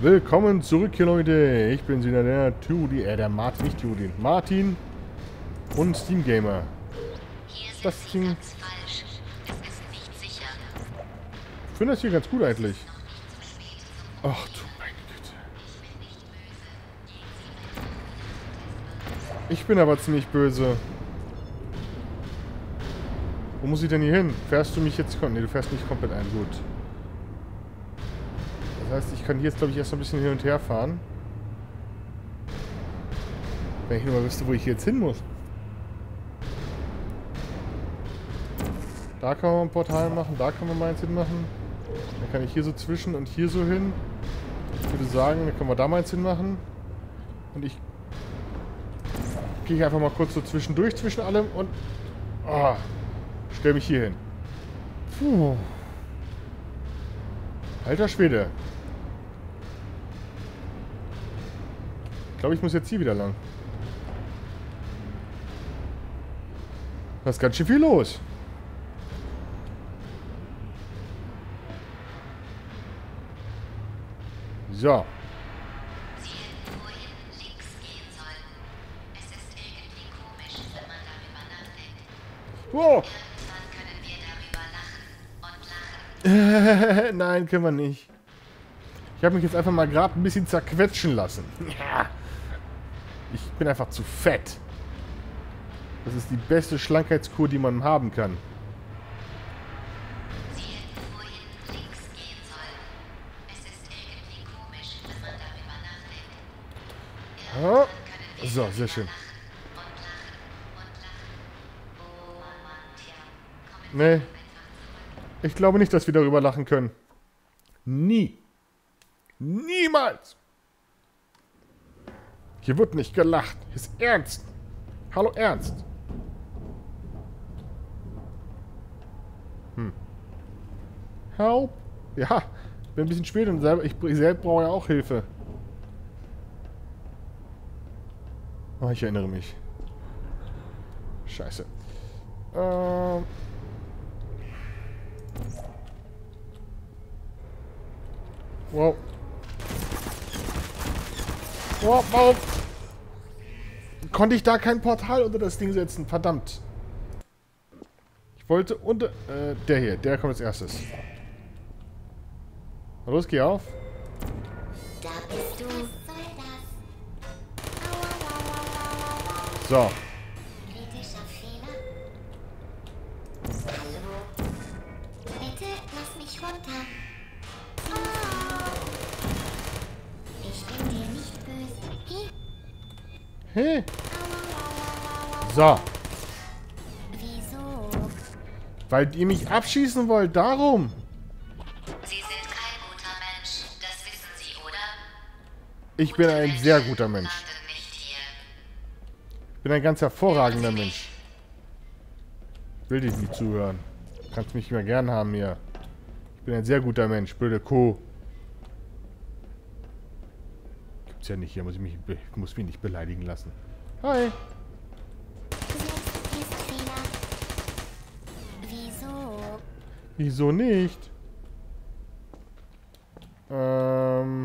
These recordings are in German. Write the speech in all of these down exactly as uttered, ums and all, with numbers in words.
Willkommen zurück hier, Leute. Ich bin wieder der Tudi, äh, der Martin, nicht Tudi, Martin und Steam Gamer. Das Ding. Ich finde das hier ganz gut eigentlich. Ach du meine Güte. Ich bin aber ziemlich böse. Wo muss ich denn hier hin? Fährst du mich jetzt... Ne, du fährst nicht komplett ein. Gut. Das heißt, ich kann hier jetzt, glaube ich, erst ein bisschen hin und her fahren. Wenn ich nur mal wüsste, wo ich jetzt hin muss. Da kann man ein Portal machen, da kann man meins hinmachen. Dann kann ich hier so zwischen und hier so hin. Ich würde sagen, dann können wir da meins hinmachen. Und ich gehe einfach mal kurz so zwischendurch zwischen allem und... Oh, stell mich hier hin. Puh. Alter Schwede. Ich glaube, ich muss jetzt hier wieder lang. Da ist ganz schön viel los. So. Wow. Nein, können wir nicht. Ich habe mich jetzt einfach mal gerade ein bisschen zerquetschen lassen. Ich bin einfach zu fett. Das ist die beste Schlankheitskur, die man haben kann. Oh. So, sehr schön. Nee. Ich glaube nicht, dass wir darüber lachen können. Nie. Niemals. Hier wird nicht gelacht. Hier ist ernst. Hallo, ernst. Hm. Help. Ja, bin ein bisschen spät und selber, ich, ich selbst brauche ja auch Hilfe. Oh, ich erinnere mich. Scheiße. Ähm... Wow. Wow, warum konnte ich da kein Portal unter das Ding setzen? Verdammt. Ich wollte unter... Äh, der hier. Der kommt als erstes. Na los, geh auf. Da bist du. So. Kritischer Fehler. Hallo. Bitte lass mich runter. Ich bin dir nicht böse. Hey. Hey. So. Wieso? Weil ihr mich abschießen wollt, darum. Sie sind kein guter Mensch, das wissen Sie, oder? Ich bin ein sehr guter Mensch. Landen nicht hier. Ich bin ein ganz hervorragender Mensch. Will dich nicht zuhören. Kannst mich mehr gern haben hier. Ich bin ein sehr guter Mensch. Blöde Kuh. Gibt's ja nicht hier. Muss ich mich, ich muss mich nicht beleidigen lassen. Hi. Fehler. Wieso? Wieso nicht? Ähm...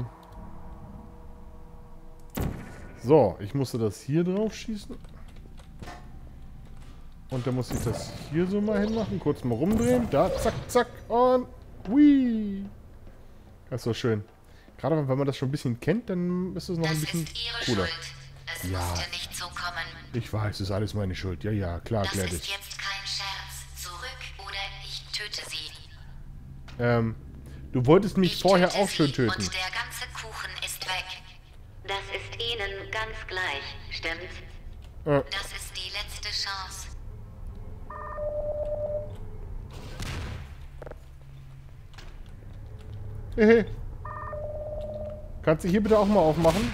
So, ich musste das hier drauf schießen. Und dann muss ich das hier so mal hinmachen. Kurz mal rumdrehen. Da, zack, zack. Und... Whee! Das ist so schön. Gerade wenn man das schon ein bisschen kennt, dann ist es noch Das ein bisschen ist Ihre cooler. Schuld. Es Ja. musste nicht so kommen. Ich weiß, es ist alles meine Schuld. Ja, ja, klar, Das Gladys. ist jetzt kein Scherz. Zurück oder ich töte Sie. Ähm, du wolltest mich Ich vorher töte auch schön Sie töten. Und der ganze Kuchen ist weg. Das ist Ihnen ganz gleich, stimmt's? Äh, Das ist die letzte Chance. hehe. Kannst du hier bitte auch mal aufmachen?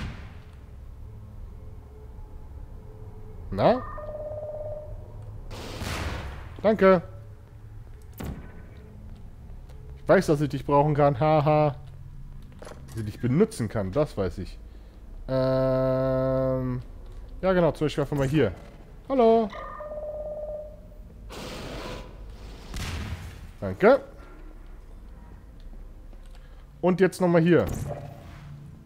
Na? Danke. Ich weiß, dass ich dich brauchen kann. Haha. Dass ich dich benutzen kann, das weiß ich. Ähm... Ja genau, zum Beispiel einfach mal hier. Hallo. Danke. Und jetzt nochmal hier.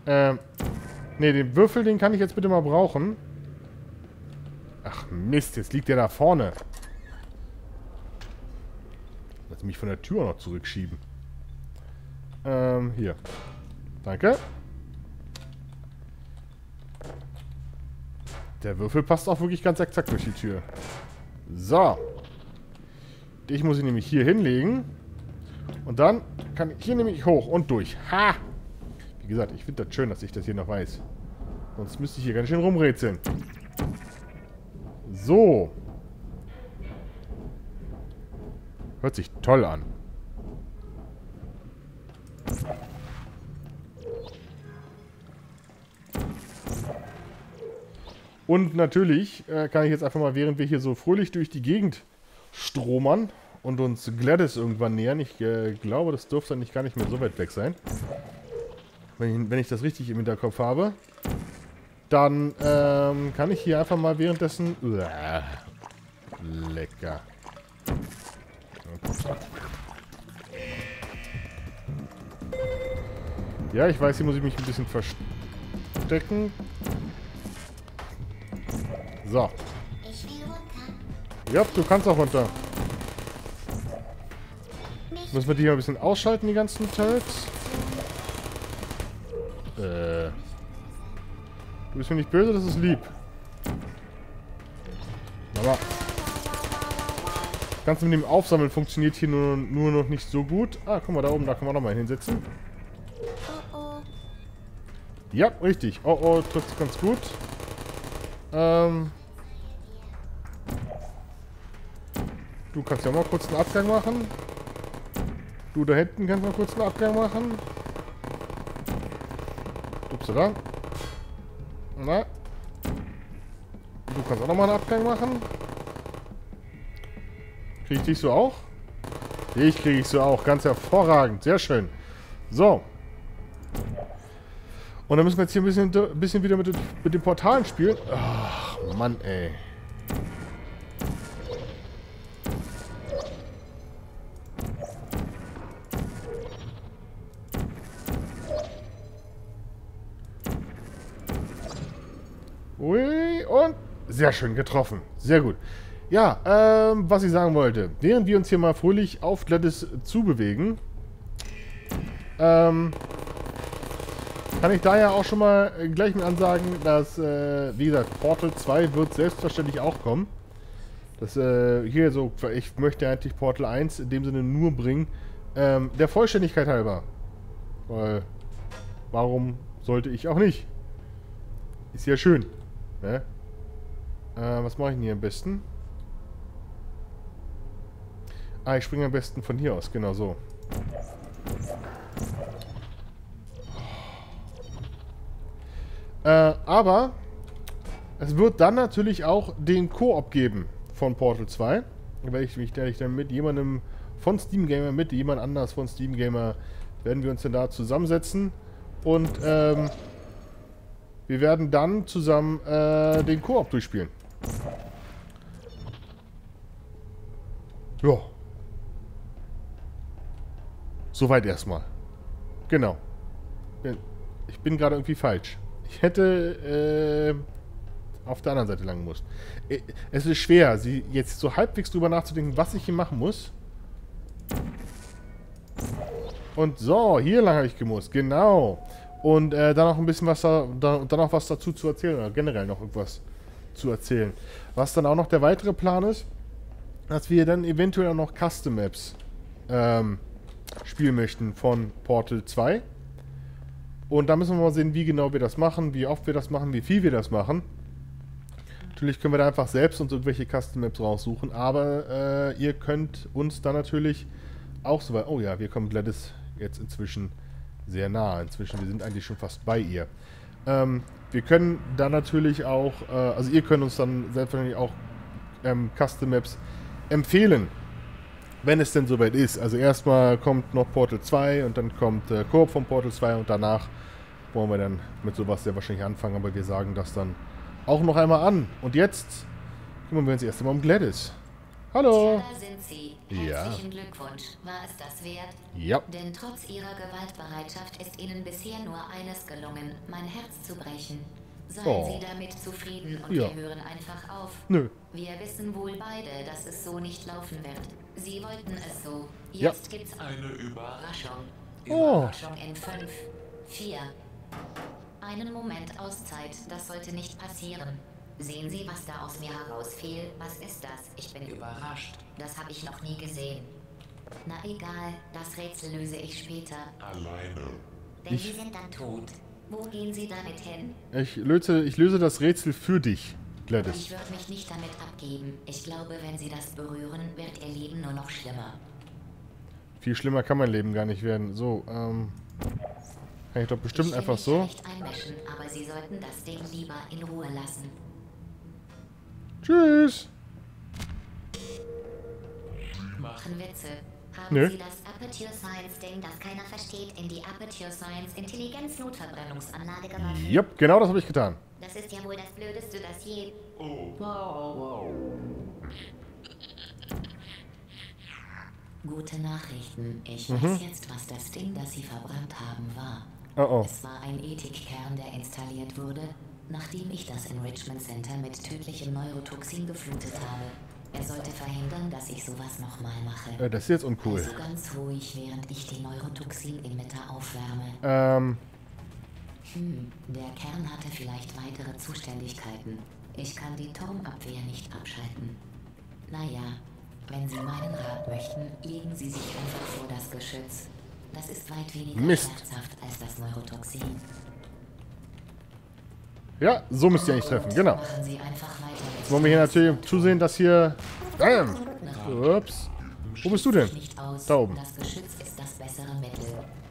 Ähm, ne, den Würfel, den kann ich jetzt bitte mal brauchen. Ach Mist, jetzt liegt der da vorne. Lass mich von der Tür noch zurückschieben. Ähm, hier. Danke. Der Würfel passt auch wirklich ganz exakt durch die Tür. So. Dich muss ich nämlich hier hinlegen. Und dann kann ich hier nämlich hoch und durch. Ha! Wie gesagt, ich finde das schön, dass ich das hier noch weiß. Sonst müsste ich hier ganz schön rumrätseln. So. Hört sich toll an. Und natürlich äh, kann ich jetzt einfach mal, während wir hier so fröhlich durch die Gegend stromern und uns Gladys irgendwann nähern, ich äh, glaube, das dürfte dann nicht gar nicht mehr so weit weg sein, wenn ich, wenn ich das richtig im Hinterkopf habe, dann ähm, kann ich hier einfach mal währenddessen... Uah, lecker. Ja, ich weiß, hier muss ich mich ein bisschen verstecken. So. Ich will runter. Ja, du kannst auch runter. Nicht Müssen wir die hier ein bisschen ausschalten, die ganzen Turrets? Äh. Du bist mir nicht böse, das ist lieb. Aber das Ganze mit dem Aufsammeln funktioniert hier nur, nur noch nicht so gut. Ah, guck mal, da oben, da können wir noch mal hinsetzen. oh oh. Ja, richtig. Oh, oh, trifft ganz gut. Ähm. Du kannst ja mal kurz einen Abgang machen. Du da hinten kannst mal kurz einen Abgang machen. Ups, da. Na. Du kannst auch nochmal einen Abgang machen. Krieg ich dich so auch? Ich kriege ich so auch. Ganz hervorragend. Sehr schön. So. Und dann müssen wir jetzt hier ein bisschen, ein bisschen wieder mit, mit den Portalen spielen. Ach, Mann, ey. Ui, und sehr schön getroffen. Sehr gut. Ja, ähm, was ich sagen wollte. Während wir uns hier mal fröhlich auf Gladys zubewegen, ähm, kann ich da ja auch schon mal gleich mit ansagen, dass, äh, wie gesagt, Portal zwei wird selbstverständlich auch kommen. Das, äh, hier so, ich möchte eigentlich Portal eins in dem Sinne nur bringen, ähm, der Vollständigkeit halber. Weil, warum sollte ich auch nicht? Ist ja schön. Ne? Äh, was mache ich denn hier am besten? Ah, ich springe am besten von hier aus, genau so. Äh, aber es wird dann natürlich auch den Koop geben von Portal zwei. Da werde ich mich dann mit jemandem von Steam Gamer, mit jemand anders von Steam Gamer, werden wir uns dann da zusammensetzen und ähm, wir werden dann zusammen äh, den Koop durchspielen. Ja. Soweit erstmal. Genau. Ich bin gerade irgendwie falsch. Ich hätte äh, auf der anderen Seite lang muss. Es ist schwer, sie jetzt so halbwegs drüber nachzudenken, was ich hier machen muss. Und so, hier lang habe ich gemusst. Genau. Und äh, dann noch ein bisschen was da, da, dann noch was dazu zu erzählen, oder generell noch irgendwas zu erzählen. Was dann auch noch der weitere Plan ist, dass wir dann eventuell auch noch Custom Maps ähm, spielen möchten von Portal zwei. Und da müssen wir mal sehen, wie genau wir das machen, wie oft wir das machen, wie viel wir das machen. Natürlich können wir da einfach selbst uns irgendwelche Custom Maps raussuchen, aber äh, ihr könnt uns dann natürlich auch so weit... Oh ja, wir kommen Gladys jetzt inzwischen sehr nah. Inzwischen, wir sind eigentlich schon fast bei ihr. Ähm, wir können dann natürlich auch, äh, also ihr könnt uns dann selbstverständlich auch ähm, Custom Maps empfehlen, wenn es denn soweit ist. Also erstmal kommt noch Portal zwei und dann kommt äh, Koop von Portal zwei und danach wollen wir dann mit sowas sehr wahrscheinlich anfangen, aber wir sagen das dann auch noch einmal an. Und jetzt kümmern wir uns erst einmal um Gladys. Hallo. Da sind Sie. Ja. Herzlichen Glückwunsch. War es das wert? Ja. Denn trotz Ihrer Gewaltbereitschaft ist Ihnen bisher nur eines gelungen, mein Herz zu brechen. Seien Oh. Sie damit zufrieden und Ja. wir hören einfach auf. Nö. Wir wissen wohl beide, dass es so nicht laufen wird. Sie wollten es so. Ja. Jetzt gibt's eine Überraschung. Oh. Überraschung in fünf, vier. Einen Moment Auszeit, das sollte nicht passieren. Sehen Sie, was da aus mir herausfiel? Was ist das? Ich bin überrascht. Das habe ich noch nie gesehen. Na egal, das Rätsel löse ich später. Alleine. Denn Ich- Sie sind dann tot. Wo gehen Sie damit hin? Ich löse, ich löse das Rätsel für dich, Gladys. Ich würde mich nicht damit abgeben. Ich glaube, wenn Sie das berühren, wird Ihr Leben nur noch schlimmer. Viel schlimmer kann mein Leben gar nicht werden. So, ähm... Kann ich doch bestimmt ich will einfach mich so. nicht einmischen, aber Sie sollten das Ding lieber in Ruhe lassen. Tschüss. Machen Witze. Haben Nö. Sie das Aperture Science Ding, das keiner versteht, in die Aperture Science Intelligenz-Notverbrennungsanlage geworfen? Jupp, genau das habe ich getan. Das ist ja wohl das Blödeste, das je... Gute Nachrichten. Ich Mhm. weiß jetzt, was das Ding, das Sie verbrannt haben, war. Oh oh. Es war ein Ethikkern, der installiert wurde, nachdem ich das Enrichment Center mit tödlichem Neurotoxin geflutet habe. Er sollte verhindern, dass ich sowas nochmal mache. Äh, das ist jetzt uncool. Also ganz ruhig, während ich die Neurotoxin-Emitter aufwärme. Ähm, Hm, der Kern hatte vielleicht weitere Zuständigkeiten. Ich kann die Turmabwehr nicht abschalten. Naja, wenn Sie meinen Rat möchten, legen Sie sich einfach vor das Geschütz. Das ist weit weniger Mist. schmerzhaft als das Neurotoxin. ja, so müsst ihr eigentlich treffen, genau. Machen Sie einfach weiter mit. Jetzt wollen wir hier natürlich zusehen, dass hier... Bam! Ups. Wo bist du denn? Nicht aus. Da oben. Das Geschütz ist das bessere Mittel.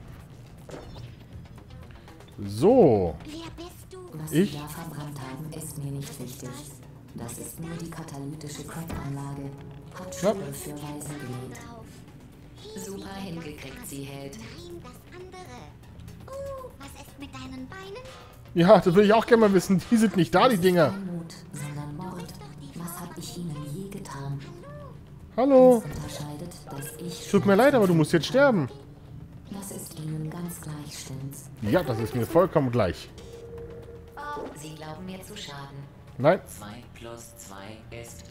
So. Wer bist du? Was Ich? Sie da verbrannt haben, ist mir nicht wichtig. Das ist nur die katalytische Crack-Anlage. Hat Ja. Schule für Weisen gelegt. Drauf. Super hingekriegt, sie hält. Nein, das andere. Oh, was ist mit deinen Beinen? Ja, das will ich auch gerne mal wissen. Die sind nicht da, die Dinger. Kein Mut, sondern Mord. Was hab ich Ihnen je getan? Hallo. Das unterscheidet, dass ich... Tut mir leid, aber du musst jetzt sterben. Das ist Ihnen ganz gleich, stimmt's? Ja, das ist mir vollkommen gleich. Oh, Sie glauben mir zu schaden. Nein. zwei plus zwei ist...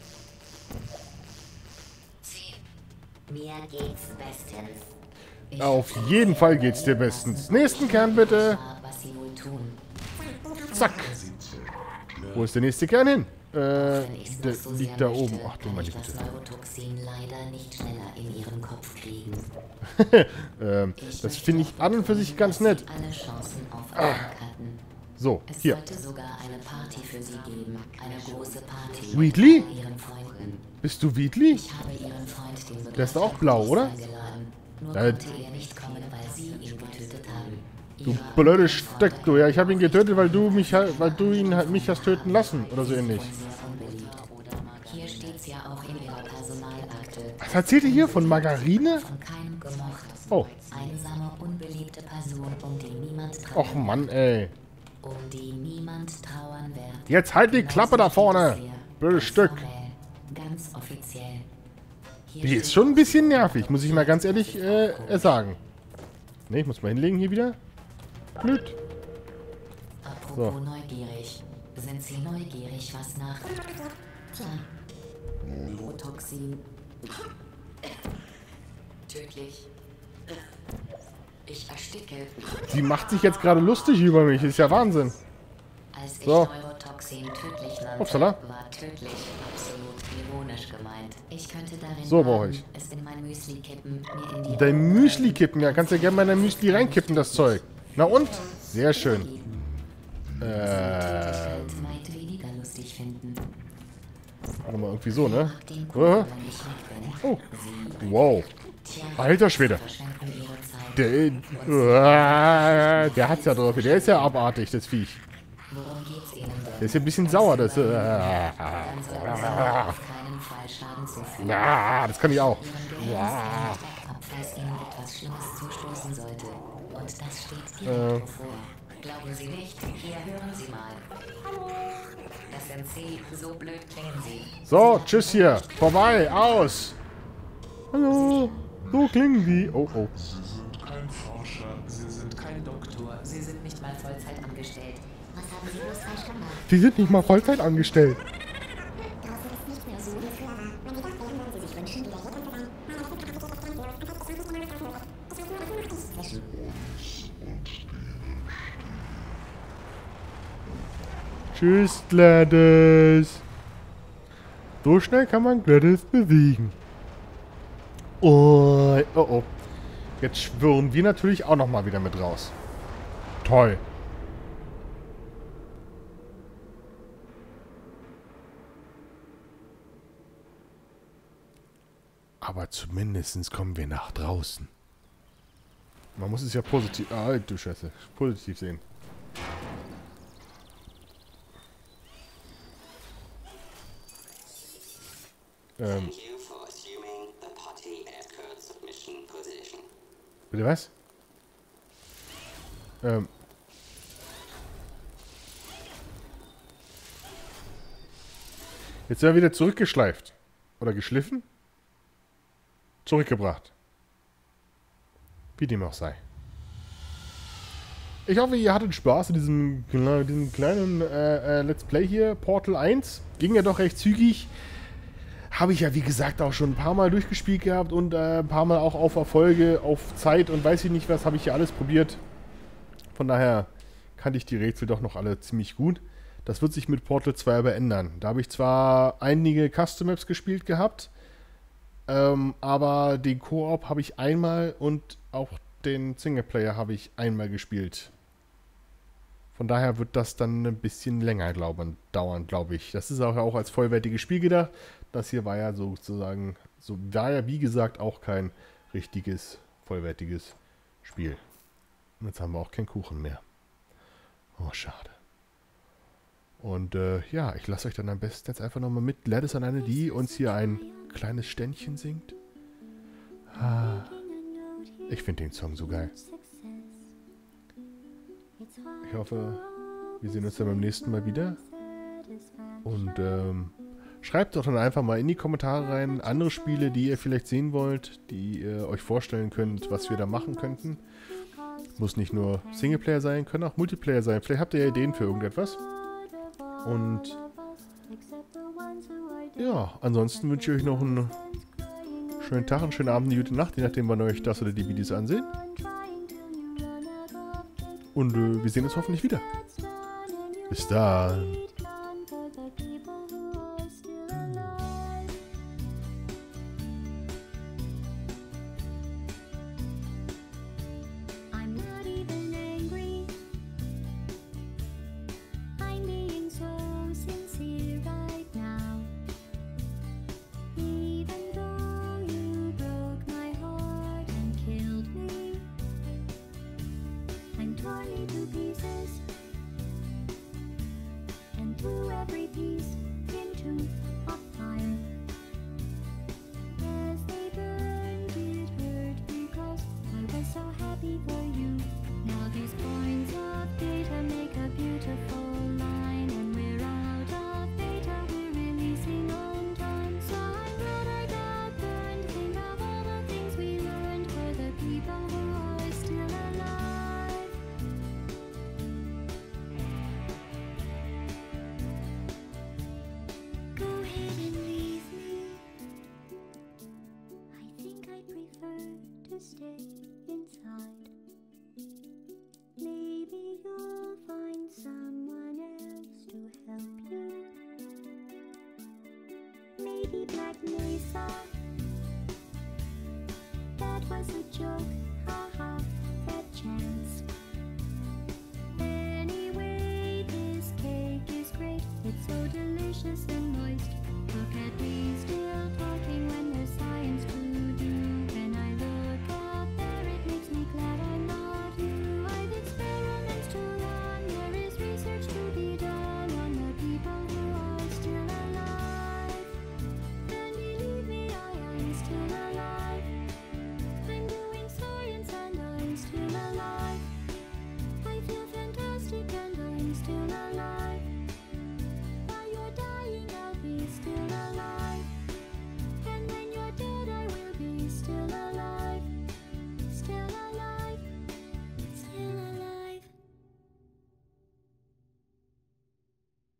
zehn. Mir geht's bestens. Ich Auf jeden Fall geht's dir bestens. Nächsten Kern bitte. sah, was Sie wohl tun. Zack. Wo ist der nächste Kern hin? Äh, Wenn ich's der noch so liegt sehr da möchte, oben. Ach du kann meine ich das Güte. Neurotoxin leider nicht schneller in Ihren Kopf kriegen. ähm, Ich das möchte finde ich an und für sich hoffen, ganz dass nett. Sie alle Chancen auf Erfolg hatten. So, Es hier. sollte sogar eine Party für Sie geben. Eine große Party. Wheatley? Mit Ihren Freunden. Bist du Wheatley? Ich habe Ihren Freund, den Der ist doch auch blau, oder? eingeladen. Nur Äh, konnte er nicht kommen, weil Sie ihn getötet haben. Du Ihre blöde anderen Steck, Freunde du. Ja, ich habe ihn getötet, weil du mich halt- weil du ihn halt mich hast töten lassen. Oder so ähnlich. sind sehr unbeliebt. Hier steht's ja auch in Ihrer Personalakte. Was erzählt ihr hier? Von Margarine? Von keinem gemocht. Oh. Einsame, unbeliebte Person, um die niemand trauern Och Mann, ey. Um die niemand trauern wird. Jetzt halt die Genauso Klappe da steht vorne. es hier. Blödes Ganz Stück. formell, ganz offiziell. Hier Die steht ist schon ein bisschen nervig, muss ich mal ganz ehrlich äh, äh, sagen. Ne, ich muss mal hinlegen hier wieder. Blöd. Apropos neugierig. Sind Sie neugierig, was nach... Tja. Neurotoxin. Tödlich. Ich ersticke. Sie macht sich jetzt gerade lustig über mich. Ist ja Wahnsinn. Als ich So. Neurotoxin tödlich nannte, Upsala. war tödlich absolut ironisch gemeint. Ich könnte darin So brauche raten, ich. es in mein Müsli kippen, mir in die Dein Augen Müsli reiben. kippen. Ja, kannst ja gerne mal in dein Müsli reinkippen, das Zeug. Na und? Sehr schön. Äh, Halt weit weniger lustig finden. warte mal, irgendwie so, ne? Mag den Äh, Kuchen, wenn ich weg bin. Oh. Sie, Wow. tja, Alter Schwede. verschwenden ihre Zeit. Der, äh, der hat's ja drauf. Der ist ja abartig, das Viech. Worum geht's Ihnen denn? Der ist ja ein bisschen sauer, das. Äh, Dann sollten Sie auf keinen Fall Schaden zufügen. ja, das kann ich auch. Ihren Gehirn ist nicht ab, falls Ihnen etwas Schlimmes zustoßen sollte. Und das steht direkt bevor. Glauben Sie nicht? Hier hören Sie mal. Hallo. Das sind Sie. So blöd klingen Sie. So, tschüss hier. Vorbei. Aus. Hallo. So klingen die. Oh, oh. Sie sind kein Forscher, Sie sind kein Doktor. Sie sind nicht mal Vollzeit angestellt. Was haben Sie bloß falsch gemacht? Sie sind nicht mal Vollzeit angestellt. Draußen ist nicht mehr so wie früher. Wenn die das werden, Sie sich wünschen, wieder hier drin zu sein. Tschüss, Gladys. So schnell kann man Gladys besiegen. Oh, oh, oh. Jetzt schwirren wir natürlich auch nochmal wieder mit raus. Toll. Aber zumindest kommen wir nach draußen. Man muss es ja positiv... Ah, du Scheiße. Positiv sehen. Ähm. Bitte was? Ähm. Jetzt sind wir wieder zurückgeschleift. Oder geschliffen? Zurückgebracht. Wie dem auch sei. Ich hoffe, ihr hattet Spaß in diesem, diesem kleinen äh, äh, Let's Play hier. Portal eins. Ging ja doch recht zügig. Habe ich ja, wie gesagt, auch schon ein paar Mal durchgespielt gehabt und äh, ein paar Mal auch auf Erfolge, auf Zeit und weiß ich nicht was, habe ich ja alles probiert. Von daher kannte ich die Rätsel doch noch alle ziemlich gut. Das wird sich mit Portal zwei aber ändern. Da habe ich zwar einige Custom Maps gespielt gehabt, ähm, aber den Koop habe ich einmal und auch den Singleplayer habe ich einmal gespielt. Von daher wird das dann ein bisschen länger glauben, dauern, glaube ich. Das ist auch, auch als vollwertiges Spiel gedacht. Das hier war ja sozusagen, so war ja wie gesagt auch kein richtiges, vollwertiges Spiel. Und jetzt haben wir auch keinen Kuchen mehr. Oh, schade. Und äh, ja, ich lasse euch dann am besten jetzt einfach nochmal mit Gladys an eine, die uns hier ein kleines Ständchen singt. Ah, ich finde den Song so geil. Ich hoffe, wir sehen uns dann beim nächsten Mal wieder. Und ähm, schreibt doch dann einfach mal in die Kommentare rein andere Spiele, die ihr vielleicht sehen wollt, die ihr euch vorstellen könnt, was wir da machen könnten. Muss nicht nur Singleplayer sein, können auch Multiplayer sein. Vielleicht habt ihr ja Ideen für irgendetwas. Und ja, ansonsten wünsche ich euch noch einen schönen Tag, einen schönen Abend, eine gute Nacht, je nachdem, wann ihr euch das oder die Videos ansehen. Und äh, wir sehen uns hoffentlich wieder. Bis dann. Every piece into a fire. As they burned, it hurt because I was so happy for you. Now these points of data make a beautiful line, and we're out of data, we're releasing on time. So I'm glad I got burned. Think of all the things we learned for the people who are still alive. Go ahead and leave me. I think I'd prefer to stay inside. Maybe you'll find someone else to help you. Maybe Black Mesa. That was a joke.